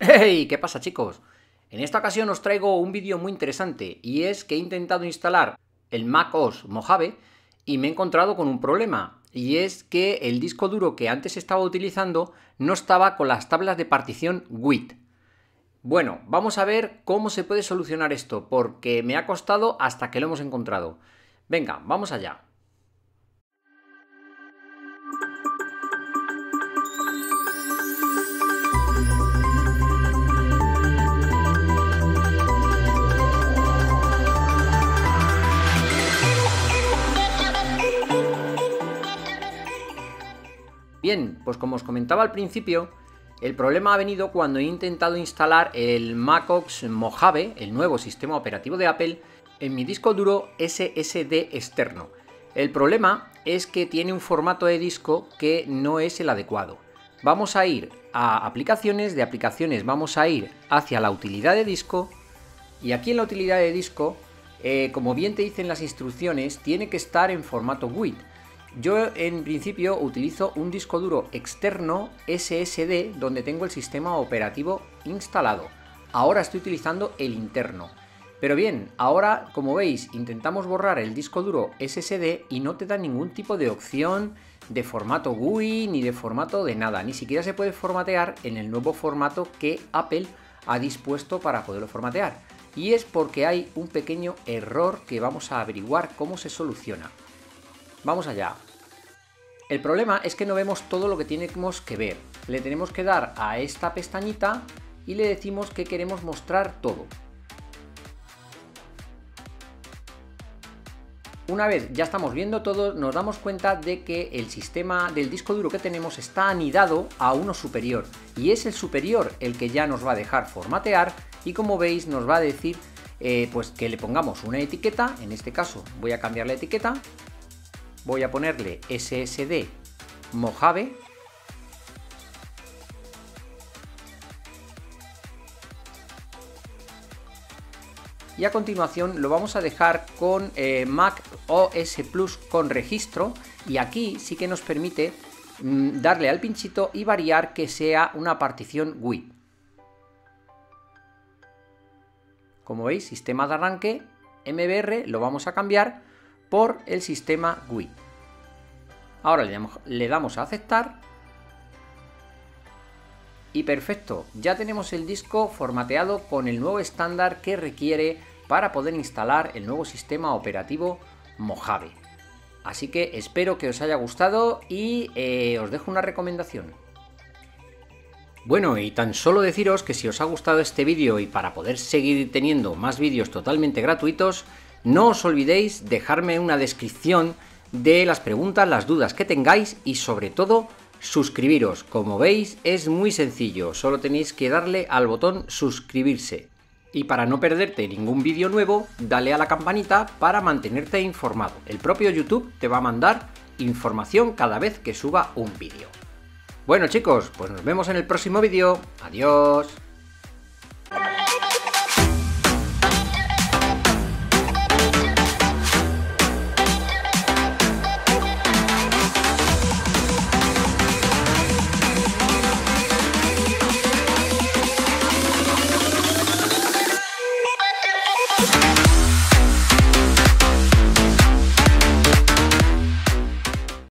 ¡Hey! ¿Qué pasa, chicos? En esta ocasión os traigo un vídeo muy interesante y es que he intentado instalar el macOS Mojave y me he encontrado con un problema, y es que el disco duro que antes estaba utilizando no estaba con las tablas de partición WIT. Bueno, vamos a ver cómo se puede solucionar esto, porque me ha costado hasta que lo hemos encontrado. Venga, vamos allá. Bien, pues como os comentaba al principio, el problema ha venido cuando he intentado instalar el macOS Mojave, el nuevo sistema operativo de Apple, en mi disco duro SSD externo. El problema es que tiene un formato de disco que no es el adecuado. Vamos a ir a aplicaciones, de aplicaciones vamos a ir hacia la utilidad de disco, y aquí en la utilidad de disco, como bien te dicen las instrucciones, tiene que estar en formato WIT. Yo en principio utilizo un disco duro externo SSD donde tengo el sistema operativo instalado. Ahora estoy utilizando el interno. Pero bien, ahora como veis intentamos borrar el disco duro SSD y no te da ningún tipo de opción de formato GUI ni de formato de nada. Ni siquiera se puede formatear en el nuevo formato que Apple ha dispuesto para poderlo formatear. Y es porque hay un pequeño error que vamos a averiguar cómo se soluciona. Vamos allá. El problema es que no vemos todo lo que tenemos que ver. Le tenemos que dar a esta pestañita y le decimos que queremos mostrar todo. Una vez ya estamos viendo todo, nos damos cuenta de que el sistema del disco duro que tenemos está anidado a uno superior, y es el superior el que ya nos va a dejar formatear, y como veis nos va a decir pues que le pongamos una etiqueta. En este caso voy a cambiar la etiqueta. Voy a ponerle SSD Mojave. Y a continuación lo vamos a dejar con Mac OS Plus con registro. Y aquí sí que nos permite darle al pinchito y variar que sea una partición WIT. Como veis, sistema de arranque MBR lo vamos a cambiar por el sistema WIT. Ahora le damos a aceptar y perfecto, ya tenemos el disco formateado con el nuevo estándar que requiere para poder instalar el nuevo sistema operativo Mojave. Así que espero que os haya gustado y os dejo una recomendación. Bueno, y tan solo deciros que si os ha gustado este vídeo y para poder seguir teniendo más vídeos totalmente gratuitos, no os olvidéis dejarme una descripción de las preguntas, las dudas que tengáis y sobre todo suscribiros. Como veis es muy sencillo, solo tenéis que darle al botón suscribirse. Y para no perderte ningún vídeo nuevo, dale a la campanita para mantenerte informado. El propio YouTube te va a mandar información cada vez que suba un vídeo. Bueno chicos, pues nos vemos en el próximo vídeo. Adiós.